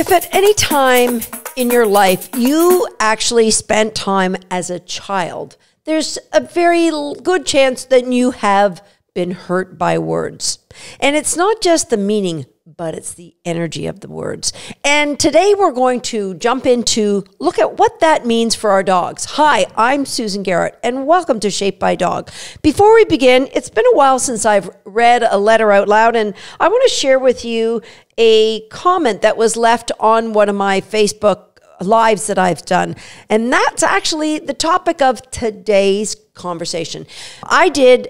If at any time in your life you actually spent time as a child, there's a very good chance that you have been hurt by words. And it's not just the meaning, but it's the energy of the words. And today we're going to jump into look at what that means for our dogs. Hi, I'm Susan Garrett, and welcome to Shaped by Dog. Before we begin, it's been a while since I've read a letter out loud, and I want to share with you a comment that was left on one of my Facebook lives that I've done. And that's actually the topic of today's conversation. I did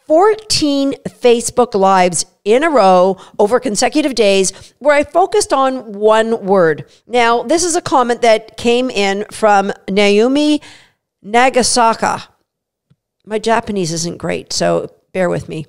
14 Facebook Lives in a row over consecutive days where I focused on one word. Now, this is a comment that came in from Naomi Nagasaka. My Japanese isn't great, so bear with me.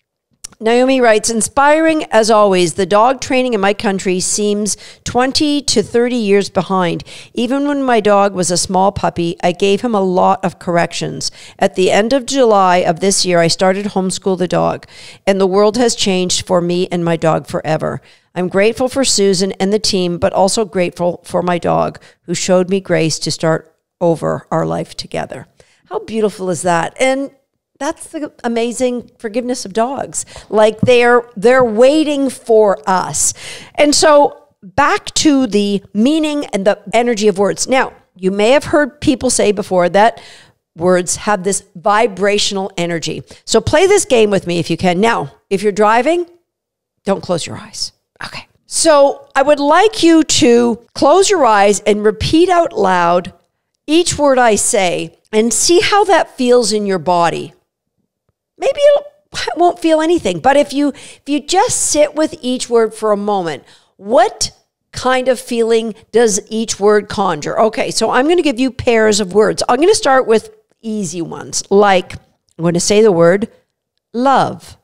Naomi writes, inspiring as always, the dog training in my country seems 20 to 30 years behind. Even when my dog was a small puppy, I gave him a lot of corrections. At the end of July of this year, I started to homeschool the dog, and the world has changed for me and my dog forever. I'm grateful for Susan and the team, but also grateful for my dog who showed me grace to start over our life together. How beautiful is that? And that's the amazing forgiveness of dogs. Like they're waiting for us. And so back to the meaning and the energy of words. Now, you may have heard people say before that words have this vibrational energy. So play this game with me if you can. Now, if you're driving, don't close your eyes. Okay. So I would like you to close your eyes and repeat out loud each word I say and see how that feels in your body. Maybe it won't feel anything, but if you just sit with each word for a moment, what kind of feeling does each word conjure? Okay, so I'm going to give you pairs of words. I'm going to start with easy ones, like I'm going to say the word love.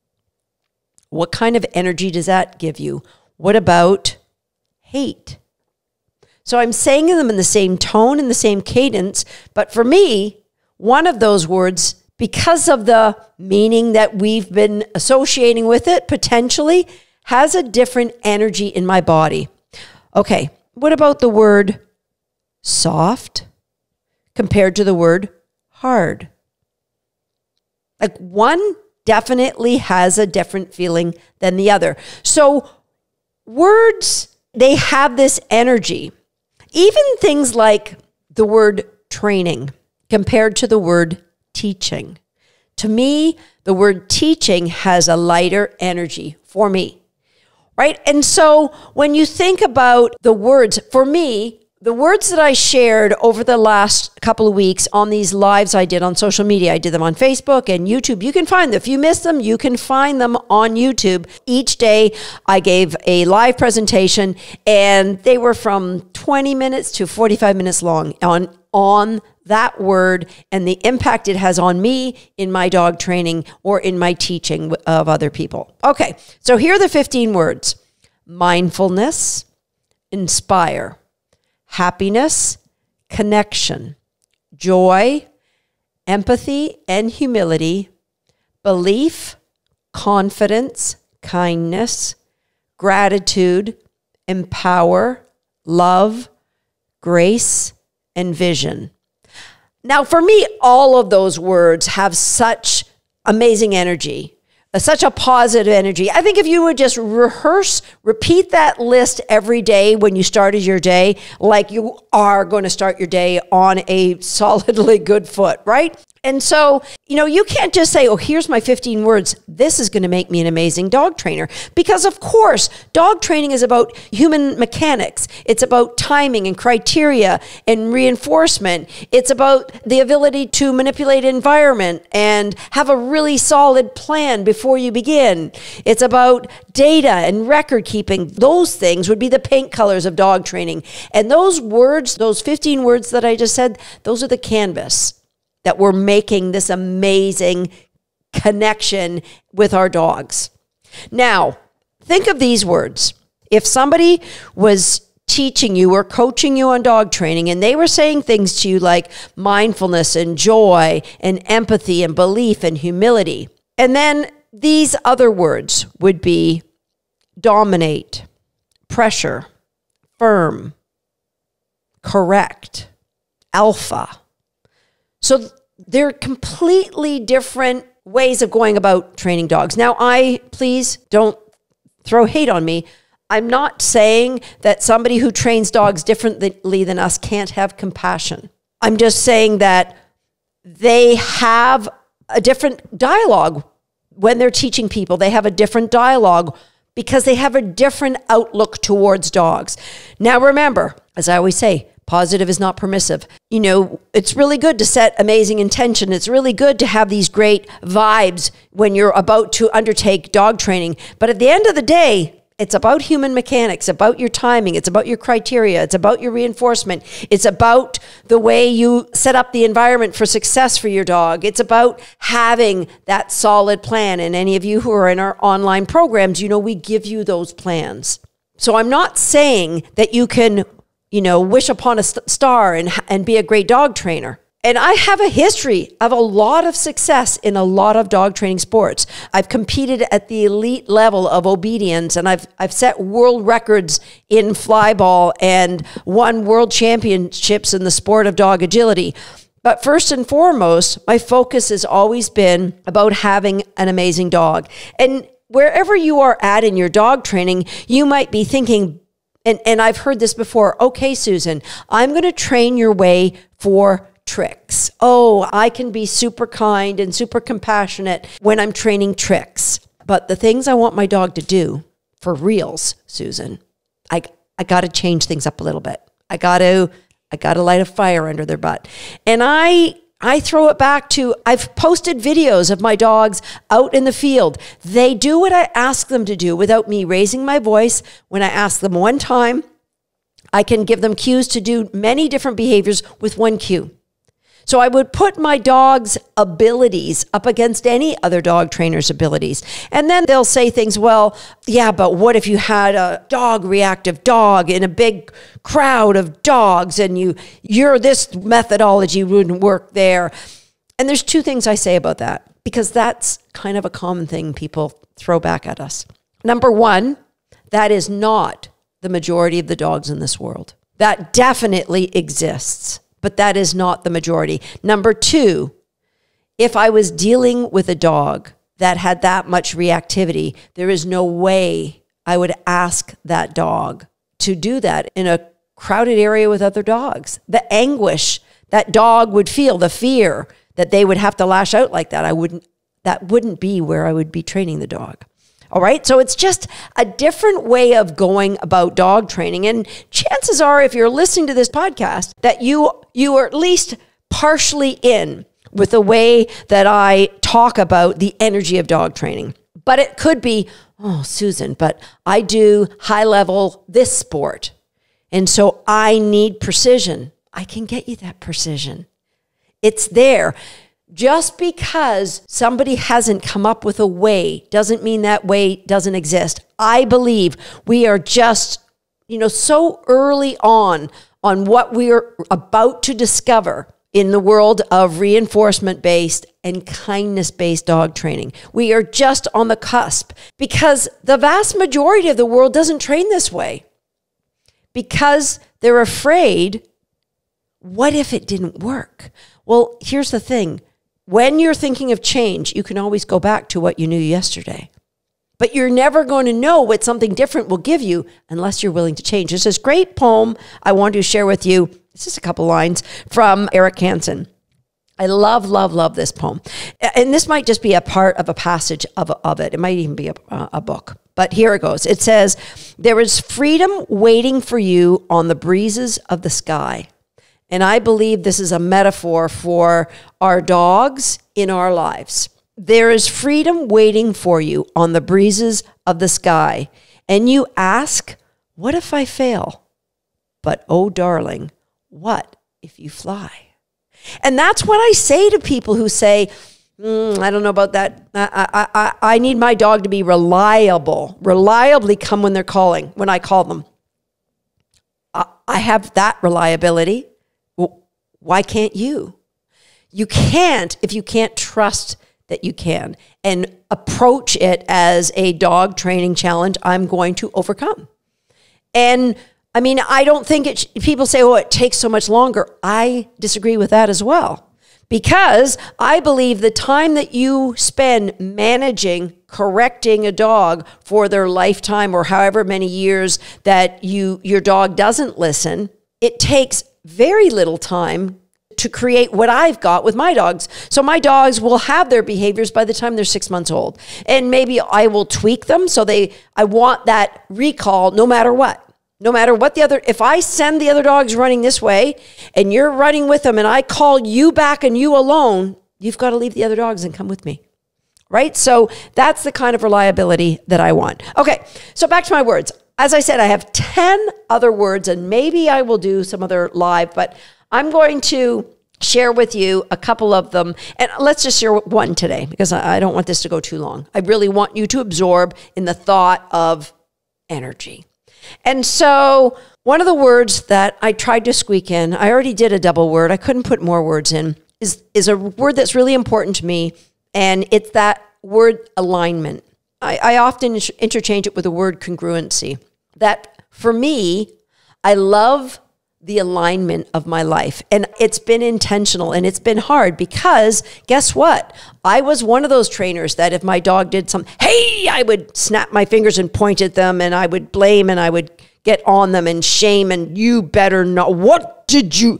What kind of energy does that give you? What about hate? So I'm saying them in the same tone and the same cadence, but for me, one of those words, because of the meaning that we've been associating with it, potentially has a different energy in my body. Okay, what about the word soft compared to the word hard? Like one definitely has a different feeling than the other. So words, they have this energy. Even things like the word training compared to the word teaching. To me, the word teaching has a lighter energy for me, right? And so when you think about the words, for me, the words that I shared over the last couple of weeks on these lives I did on social media, I did them on Facebook and YouTube. You can find them. If you missed them, you can find them on YouTube. Each day I gave a live presentation and they were from 20 minutes to 45 minutes long on that word and the impact it has on me in my dog training or in my teaching of other people. Okay, so here are the 15 words. Mindfulness, inspire, happiness, connection, joy, empathy and humility, belief, confidence, kindness, gratitude, empower, love, grace, and vision. Now, for me, all of those words have such amazing energy, such a positive energy. I think if you would just repeat that list every day when you started your day, like you are going to start your day on a solidly good foot, right? And so, you can't just say, oh, here's my 15 words. This is going to make me an amazing dog trainer. Because of course, dog training is about human mechanics. It's about timing and criteria and reinforcement. It's about the ability to manipulate environment and have a really solid plan before you begin. It's about data and record keeping. Those things would be the paint colors of dog training. And those words, those 15 words that I just said, those are the canvas that we're making this amazing connection with our dogs. Now, think of these words. If somebody was teaching you or coaching you on dog training and they were saying things to you like mindfulness and joy and empathy and belief and humility, and then these other words would be dominate, pressure, firm, correct, alpha. So they're completely different ways of going about training dogs. Now, please don't throw hate on me. I'm not saying that somebody who trains dogs differently than us can't have compassion. I'm just saying that they have a different dialogue when they're teaching people. They have a different dialogue because they have a different outlook towards dogs. Now, remember, as I always say, positive is not permissive. You know, it's really good to set amazing intention. It's really good to have these great vibes when you're about to undertake dog training. But at the end of the day, it's about human mechanics, about your timing, it's about your criteria, it's about your reinforcement, it's about the way you set up the environment for success for your dog. It's about having that solid plan. And any of you who are in our online programs, you know, we give you those plans. So I'm not saying that you can, you know, wish upon a star and be a great dog trainer. And I have a history of a lot of success in a lot of dog training sports. I've competed at the elite level of obedience, and I've set world records in flyball and won world championships in the sport of dog agility. But first and foremost, my focus has always been about having an amazing dog. And wherever you are at in your dog training, you might be thinking, and I've heard this before, okay, Susan, I'm going to train your way for tricks. Oh, I can be super kind and super compassionate when I'm training tricks. But the things I want my dog to do for reals, Susan, I got to change things up a little bit. I got to light a fire under their butt. And I throw it back to, I've posted videos of my dogs out in the field. They do what I ask them to do without me raising my voice. When I ask them one time, I can give them cues to do many different behaviors with one cue. So I would put my dog's abilities up against any other dog trainer's abilities. And then they'll say things, well, yeah, but what if you had a dog reactive dog in a big crowd of dogs and this methodology wouldn't work there. And there's two things I say about that, because that's kind of a common thing people throw back at us. Number one, that is not the majority of the dogs in this world. That definitely exists, but that is not the majority. Number two, if I was dealing with a dog that had that much reactivity, there is no way I would ask that dog to do that in a crowded area with other dogs. The anguish that dog would feel, the fear that they would have to lash out like that, that wouldn't be where I would be training the dog. All right. So it's just a different way of going about dog training. And chances are, if you're listening to this podcast, that you are at least partially in with the way that I talk about the energy of dog training. But it could be, oh, Susan, but I do high level this sport. And so I need precision. I can get you that precision. It's there. Just because somebody hasn't come up with a way doesn't mean that way doesn't exist. I believe we are just, so early on what we are about to discover in the world of reinforcement-based and kindness-based dog training. We are just on the cusp because the vast majority of the world doesn't train this way because they're afraid, what if it didn't work? Well, here's the thing. When you're thinking of change, you can always go back to what you knew yesterday. But you're never going to know what something different will give you unless you're willing to change. There's this great poem I want to share with you. It's just a couple lines from Eric Hansen. I love, love, love this poem. And this might just be a part of a passage of it. It might even be a book. But here it goes. It says, "There is freedom waiting for you on the breezes of the sky." And I believe this is a metaphor for our dogs in our lives. There is freedom waiting for you on the breezes of the sky. And you ask, what if I fail? But oh, darling, what if you fly? And that's what I say to people who say, I don't know about that. I need my dog to be reliable. Reliably come when they're calling, when I call them. I have that reliability. Why can't you? You can't if you can't trust that you can and approach it as a dog training challenge I'm going to overcome. And I mean, I don't think people say, oh, it takes so much longer. I disagree with that as well, because I believe the time that you spend managing, correcting a dog for their lifetime or however many years that your dog doesn't listen, it takes very little time to create what I've got with my dogs. So my dogs will have their behaviors by the time they're 6 months old. And maybe I will tweak them so I want that recall no matter what. No matter what if I send the other dogs running this way and you're running with them and I call you back and you alone, you've got to leave the other dogs and come with me. Right? So that's the kind of reliability that I want. Okay, so back to my words. As I said, I have 10 other words, and maybe I will do some other live, but I'm going to share with you a couple of them. And let's just share one today, because I don't want this to go too long. I really want you to absorb in the thought of energy. And so one of the words that I tried to squeak in, I already did a double word, I couldn't put more words in, is a word that's really important to me, and it's that word alignment. I often interchange it with the word congruency. That for me, I love the alignment of my life. And it's been intentional and it's been hard because guess what? I was one of those trainers that if my dog did something, hey, I would snap my fingers and point at them and I would blame and I would get on them and shame and you better not. What did you?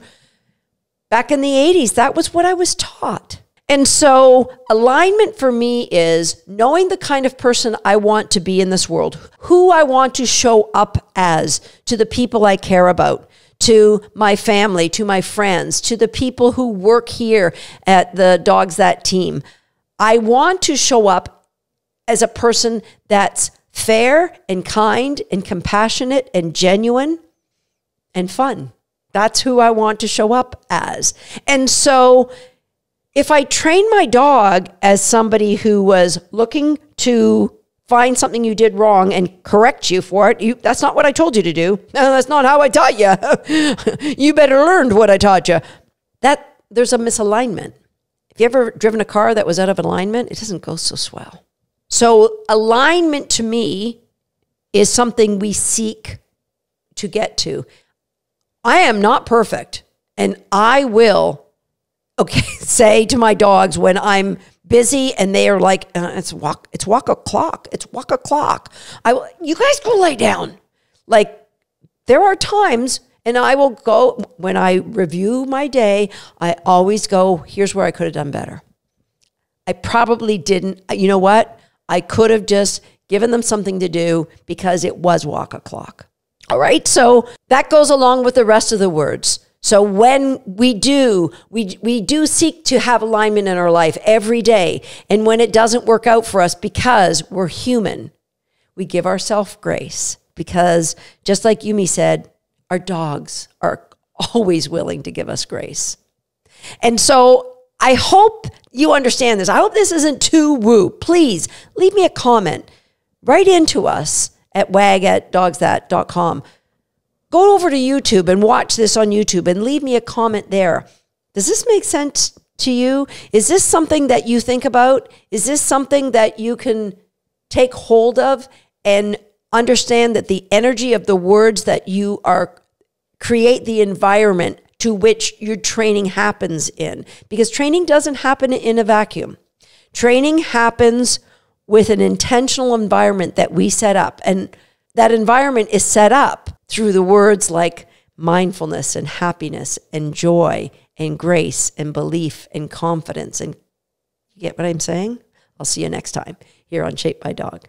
Back in the 80s, that was what I was taught. And so alignment for me is knowing the kind of person I want to be in this world, who I want to show up as to the people I care about, to my family, to my friends, to the people who work here at the Dogs That team. I want to show up as a person that's fair and kind and compassionate and genuine and fun. That's who I want to show up as. And so if I train my dog as somebody who was looking to find something you did wrong and correct you for it, that's not what I told you to do. No, that's not how I taught you. You better learn what I taught you. There's a misalignment. If you ever driven a car that was out of alignment, it doesn't go so swell. So alignment to me is something we seek to get to. I am not perfect, and I will say to my dogs when I'm busy and they are like, it's walk o'clock. It's walk o'clock. You guys go lay down. Like there are times, and I will go, when I review my day, I always go, here's where I could have done better. I probably didn't. You know what? I could have just given them something to do because it was walk o'clock. All right. So that goes along with the rest of the words. So when we do seek to have alignment in our life every day. And when it doesn't work out for us because we're human, we give ourselves grace. Because just like Yumi said, our dogs are always willing to give us grace. And so I hope you understand this. I hope this isn't too woo. Please leave me a comment. Write into us at wag@dogsthat.com. Go over to YouTube and watch this on YouTube and leave me a comment there. Does this make sense to you? Is this something that you think about? Is this something that you can take hold of and understand that the energy of the words that you are create the environment to which your training happens in? Because training doesn't happen in a vacuum. Training happens with an intentional environment that we set up. And that environment is set up through the words like mindfulness and happiness and joy and grace and belief and confidence. And you get what I'm saying? I'll see you next time here on Shape by Dog.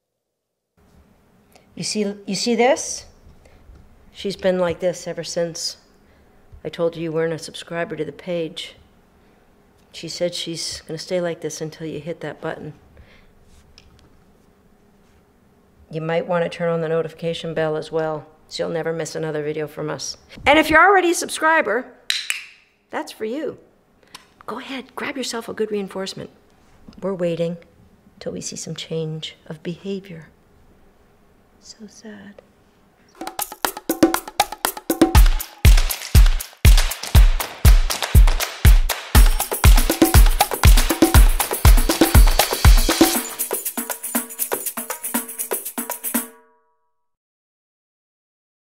You see this? She's been like this ever since I told you weren't a subscriber to the page. She said she's going to stay like this until you hit that button. You might want to turn on the notification bell as well, so you'll never miss another video from us. And if you're already a subscriber, that's for you. Go ahead, grab yourself a good reinforcement. We're waiting till we see some change of behavior. So sad.